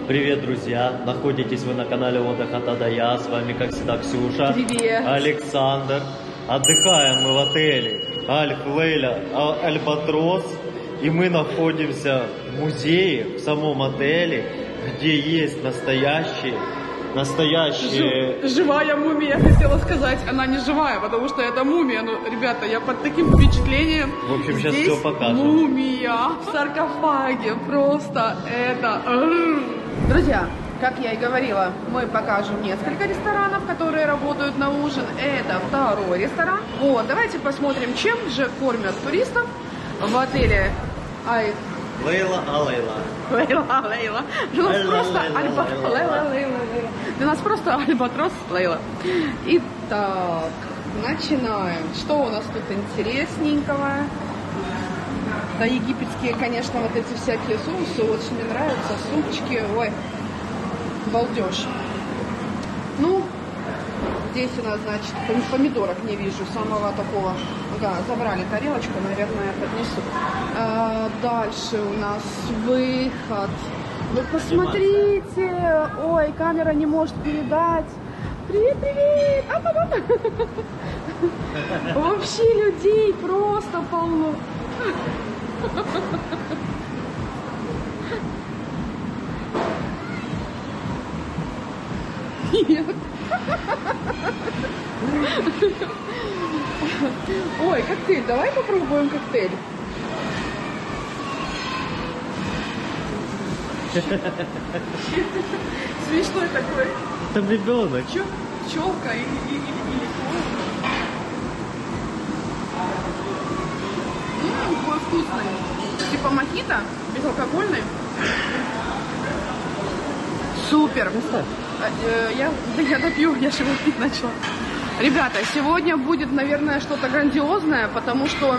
Привет, друзья! Находитесь вы на канале Отдых от А до Я. С вами, как всегда, Ксюша. Привет! Александр. Отдыхаем мы в отеле Альф Лейла Альбатрос. И мы находимся в музее, в самом отеле, где есть настоящие... Живая мумия, я хотела сказать. Она не живая, потому что это мумия. Ну, ребята, я под таким впечатлением. В общем, сейчас здесь все покажем. Мумия в саркофаге. Просто это... Друзья, как я и говорила, мы покажем несколько ресторанов, которые работают на ужин. Это второй ресторан. Вот, давайте посмотрим, чем же кормят туристов в отеле Лейла Алейла. Лейла. Для нас просто Для нас просто Альбатрос Лейла. Итак, начинаем. Что у нас тут интересненького? Да, египетские, конечно, вот эти всякие соусы очень мне нравятся. Супчики, ой, балдеж. Ну, здесь у нас, значит, помидорок не вижу, самого такого. Да, забрали тарелочку, наверное, поднесу. Дальше у нас выход. Вы посмотрите. Ой, камера не может передать. Привет, привет. Вообще людей просто полно. Нет. Ой, коктейль, давай попробуем коктейль. Смешной такой. Там ребенок. Пчелка или какой вкусный. Типа мохито, безалкогольный. Супер. Я допью, я же его пить начала. Ребята, сегодня будет, наверное, что-то грандиозное, потому что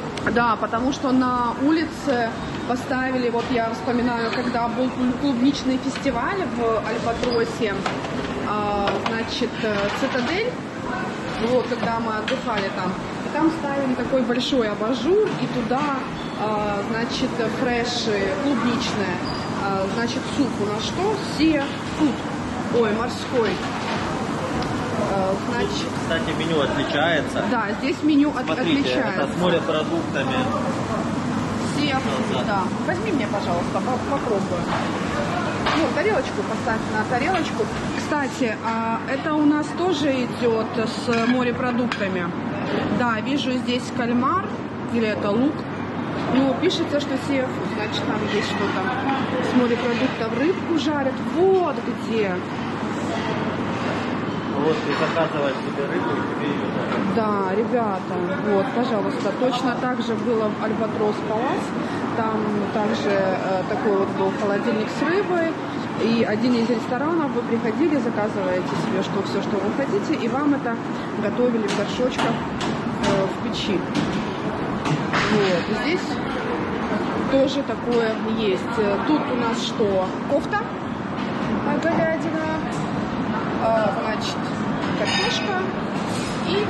на улице поставили, вот я вспоминаю, когда был клубничный фестиваль в Альбатросе, значит, Цитадель, вот, когда мы отдыхали там, и там ставили такой большой абажур, и туда, значит, фреши клубничные, значит, суп у нас что? Суп. Ой, морской. Значит, кстати, меню отличается. Да, здесь меню Смотрите, отличается. это с морепродуктами. Да. Возьми мне, пожалуйста, попробую. Ну, тарелочку поставь на тарелочку. Кстати, это у нас тоже идет с морепродуктами. Да, вижу здесь кальмар, или это лук. Ну, пишется, что seafood, значит, там есть что-то с морепродуктов. Рыбку жарят. Вот где. Вот ты заказываешь себе рыбу и тебе ее жарят. Да, ребята, вот, пожалуйста, точно так же было в Альбатрос Палас. Там также такой вот был холодильник с рыбой. И один из ресторанов, вы приходили, заказываете себе все, что вы хотите, и вам это готовили в горшочках в печи. Вот, здесь тоже такое есть. Тут у нас что? Кофта, говядина, значит, картошка и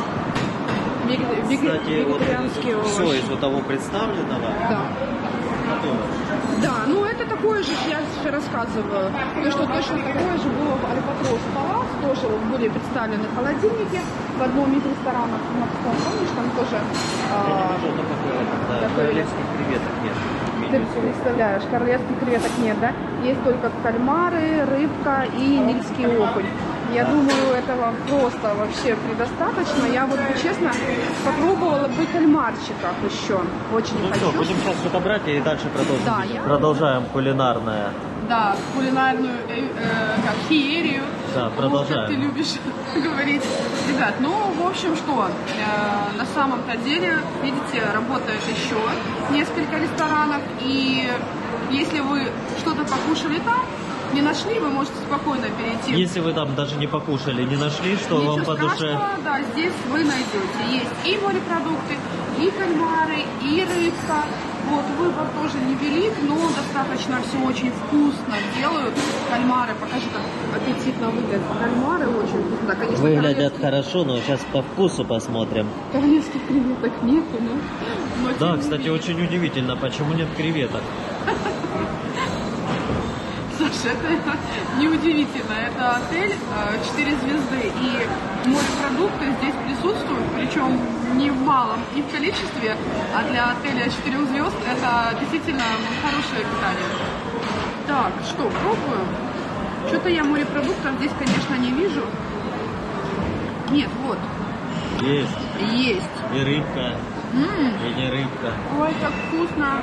вегетарианские овощи. Все из вот того представленного. Да. Да, ну это такое же, я же рассказываю, то, что точно такое же было в Альбатрос Палас, тоже вот были представлены холодильники в одном из ресторанов, помнишь, там тоже королевских креветок нет. Ты представляешь, королевских креветок нет, да? Есть только кальмары, рыбка и нильский окунь. Я думаю, этого просто вообще предостаточно. Я вот, честно, попробовала бы кальмарчиков еще. Очень Ну хочу. все, будем сейчас что-то брать и дальше продолжим. Да, Продолжаем кулинарное. Да, кулинарную феерию. Да, продолжаем. Вот, как ты любишь говорить. Ребят, ну, в общем, что, на самом-то деле, видите, работает еще несколько ресторанов. И если вы что-то покушали там, не нашли, вы можете спокойно перейти. Если вы там даже не покушали, не нашли, что Ничего вам по душе. страшного, да, здесь вы найдете. Есть и морепродукты, и кальмары, и рыбка. Вот, выбор тоже невелик, но достаточно все очень вкусно делают. Кальмары, покажи, как аппетитно выглядят. Кальмары очень вкусно. Да, конечно, Выглядят хорошо, но сейчас по вкусу посмотрим. Королевских креветок нету, но Да, кстати, очень удивительно, почему нет креветок. Саша, это неудивительно. Это отель 4 звезды, и морепродукты здесь присутствуют, причем не в малом и в количестве, а для отеля 4 звезд это действительно хорошее питание. Так, что, пробую? Что-то я морепродуктов здесь, конечно, не вижу. Нет, вот. Есть. Есть. И рыбка, и не рыбка. Ой, как вкусно.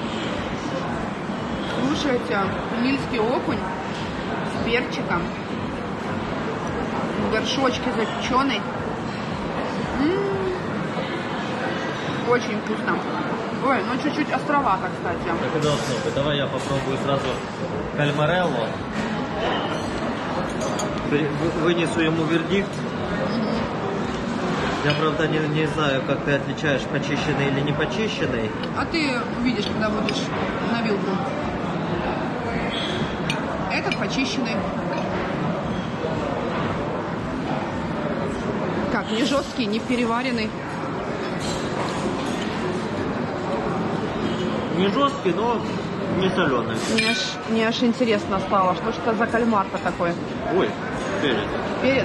Слушайте, нильский окунь с перчиком, в горшочке запеченный. Очень вкусно. Ой, ну чуть-чуть островато, кстати. Так и должно быть. Давай я попробую сразу кальмарелло. Вынесу ему вердикт. Я, правда, не знаю, как ты отличаешь, почищенный или не почищенный. А ты увидишь, когда будешь на вилку. Этот почищенный. Как, не жесткий, не переваренный. Не жесткий, но не соленый. Мне аж интересно стало, что ж это за кальмар-то такой. Ой, перец. Перец?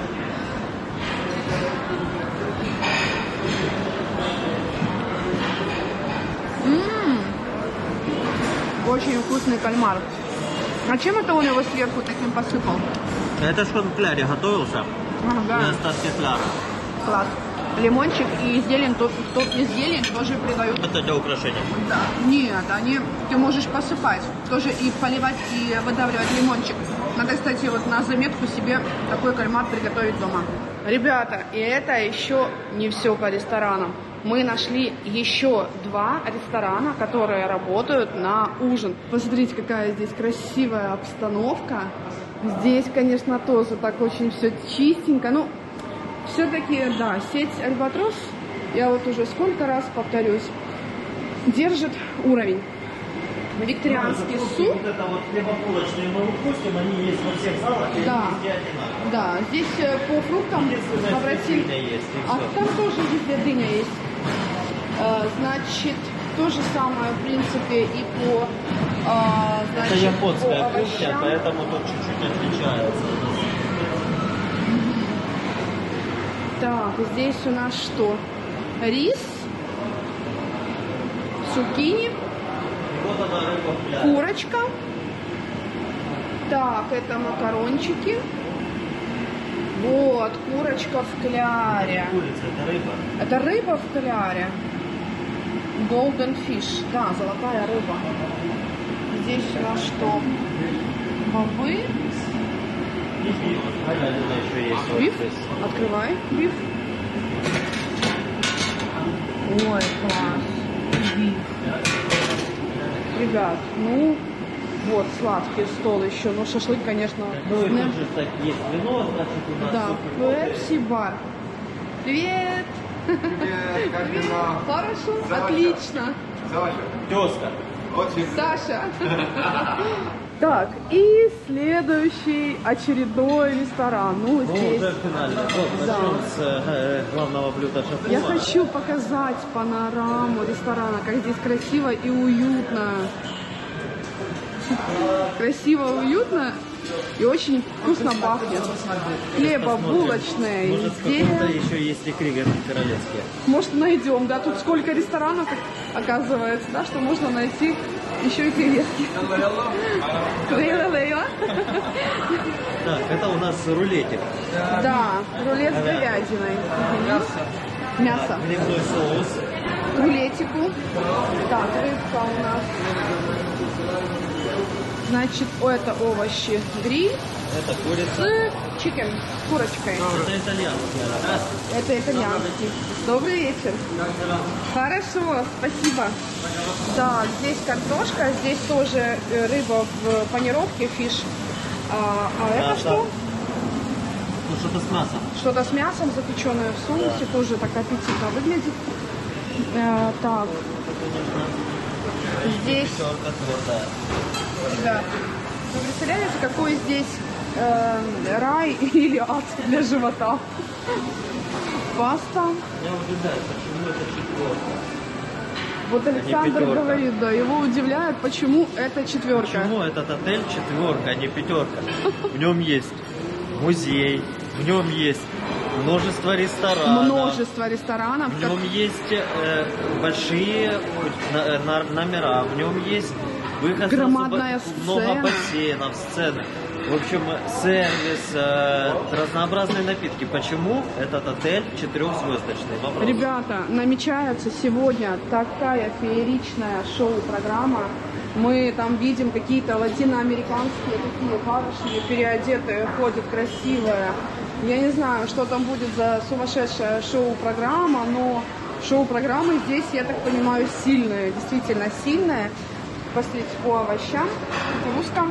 Очень вкусный кальмар. А чем это он его сверху таким посыпал? Это ж он в кляре готовился. Ага. На остатке кляра. Класс. Лимончик и зелень, и зелень тоже придают. Это для украшения. Да. Нет, ты можешь посыпать. Тоже и поливать, и выдавливать лимончик. Надо, кстати, вот на заметку себе такой кальмар приготовить дома. Ребята, и это еще не все по ресторанам. Мы нашли еще 2 ресторана, которые работают на ужин. Посмотрите, какая здесь красивая обстановка. Здесь, конечно, тоже так очень все чистенько. Ну, все-таки, да, сеть Альбатрос, я вот уже сколько раз повторюсь, держит уровень. Викторианский суп. Вот это вот хлебобулочные мы упустим, они есть во всех залах, и Да. везде одинаково. Да, здесь по фруктам обратили. Дыня есть, и А всё. там тоже везде дыня есть. Значит, то же самое, в принципе, и по, значит, Это японская по кухня, овощам. поэтому тут чуть-чуть отличается. Так, здесь у нас что? Рис, цукини, Вот она рыба в кляре. курочка. Так, это макарончики. Вот, курочка в кляре. Курица, это рыба. Это рыба в кляре. Golden fish. Да, золотая рыба. Здесь у нас что? Бобы. И биф. Говядина еще есть. вот Биф. здесь. Открывай. Биф. Ой, класс. Биф. Ребят, ну, вот сладкий стол еще. Ну, шашлык, конечно. Ну и не- тут же так есть вино, значит, у нас Да, супер. Пепси-бар. Привет! Привет, как дела? Хорошо, Саша. отлично. Саша, Тезка. очень Саша. Так, и следующий очередной ресторан. Ну, Ну, здесь уже финально. Вот, Да. начнем с главного блюда шеф-повара. я хочу показать панораму ресторана, как здесь красиво и уютно. Красиво, уютно и очень вкусно пахнет. Хлебобулочные Может, в каком-то изделия. еще есть икры королевские. Может, найдем, да? Тут сколько ресторанов, оказывается, да, что можно найти еще и креветки. Лейла-лейла. Так, это у нас рулетик. Да, рулет с говядиной. Мясо. Так, грибной соус. Рулетику. Так, рыбка у нас. Значит, это овощи гриль Это курица. с чикен, с курочкой. Это итальянский. Это итальянский. Добрый вечер. Хорошо, спасибо. Да, здесь картошка, здесь тоже рыба в панировке, фиш. А это Да, что? Ну, что-то с мясом. Что-то с мясом, запеченное в соусе, тоже так аппетитно выглядит. Так, здесь, Пятерка твердая. да, вы представляете, какой здесь рай или ад для живота? Паста. Я удивляюсь, почему это четверка. Вот Александр пятерка. говорит, да, его удивляет, почему это четверка. Почему этот отель четверка, а не пятерка? В нем есть музей, в нем есть множество ресторанов. Множество ресторанов. В нем есть большие номера, в нем есть выход Громадная много сцена. бассейнов, сцены. В общем, сервис, разнообразные напитки. Почему этот отель четырехзвездочный? Вопрос. Ребята, намечается сегодня такая фееричная шоу-программа. Мы там видим какие-то латиноамериканские такие барышни, переодетые, ходят красивые. Я не знаю, что там будет за сумасшедшая шоу-программа, но шоу-программы здесь, я так понимаю, сильные, действительно сильные. Посмотрите по овощам, русском.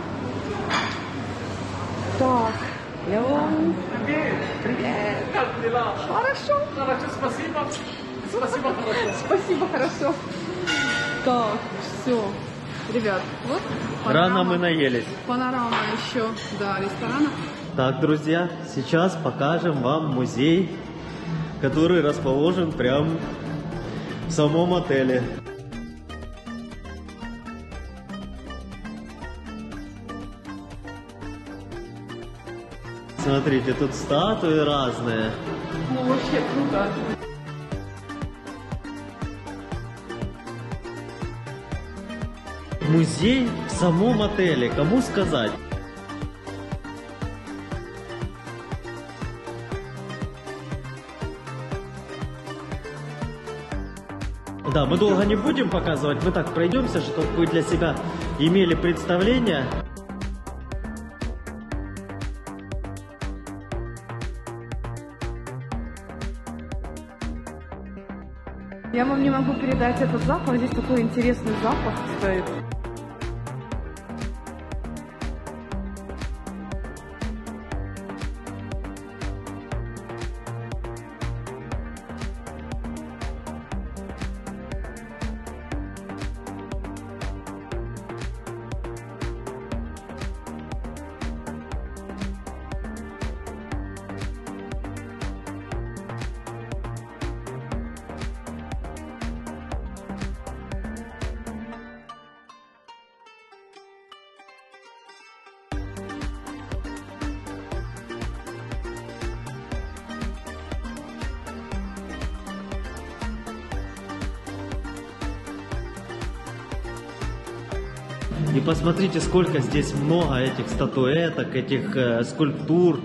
Так, Леон. Привет. Хорошо. Хорошо, спасибо. Спасибо, хорошо. Спасибо, хорошо. Так, все. Ребят, вот Рано мы наелись. панорама еще, да, ресторана. Так, друзья, сейчас покажем вам музей, который расположен прямо в самом отеле. Смотрите, тут статуи разные. Ну, вообще круто. Музей в самом отеле, кому сказать? Да, мы долго не будем показывать, мы так пройдемся, чтобы вы для себя имели представление. Я вам не могу передать этот запах, здесь такой интересный запах стоит. И посмотрите, сколько здесь много этих статуэток, этих скульптур.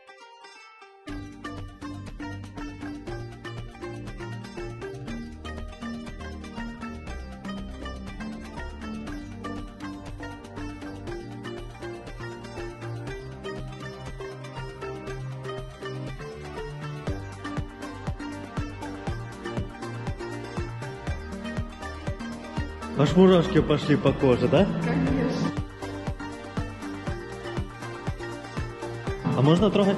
Аж мурашки пошли по коже, да? Конечно. А можно трогать?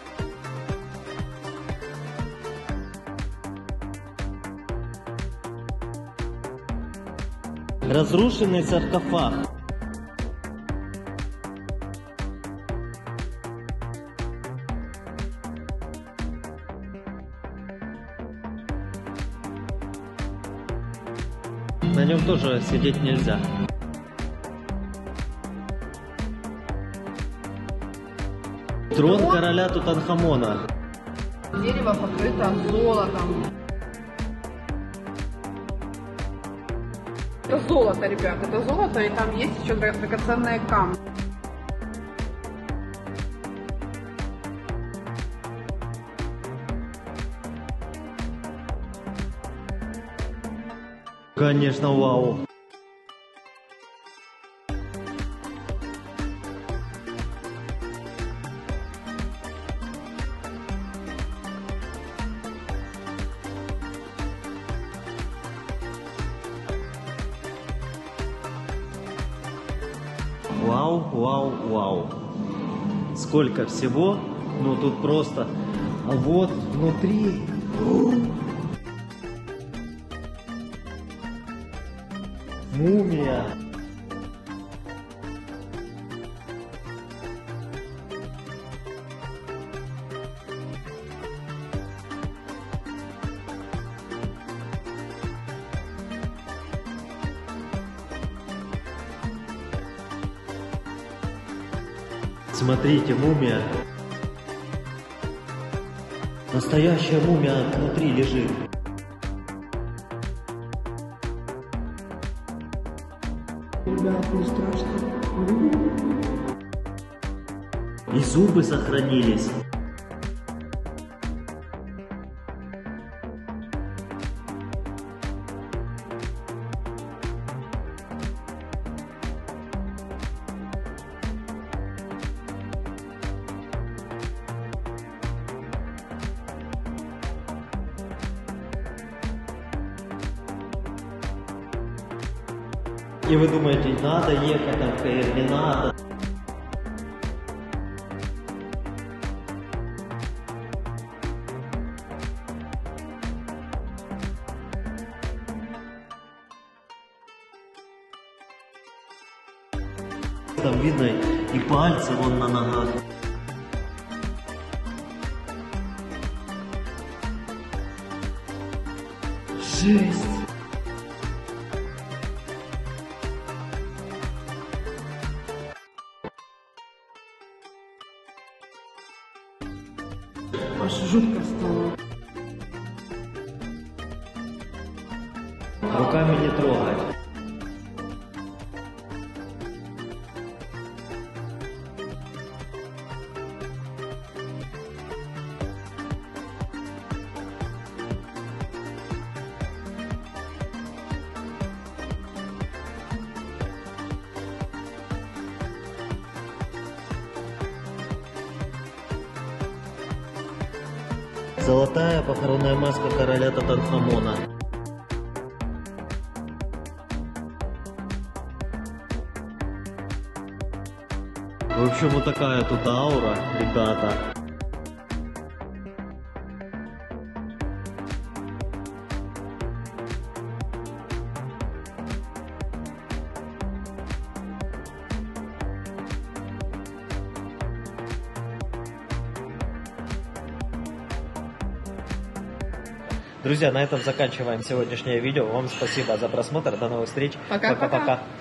Разрушенный саркофаг. На нем тоже сидеть нельзя. Трон короля Тутанхамона. Дерево покрыто золотом. Это золото, ребят, это золото, и там есть еще драгоценные камни. Конечно, вау. Вау, вау, вау. Сколько всего. Ну тут просто. А вот внутри. Мумия. Смотрите, мумия. Настоящая мумия внутри лежит. Ребят, не страшно. И зубы сохранились. И вы думаете, надо ехать там в КР, не надо. Там видно и пальцы вон на ногах. Жесть! Аж жутко стало. Руками не трогать. Золотая похоронная маска короля Тутанхамона. В общем, вот такая тут аура, ребята. Друзья, на этом заканчиваем сегодняшнее видео. Вам спасибо за просмотр. До новых встреч. Пока-пока. Пока-пока.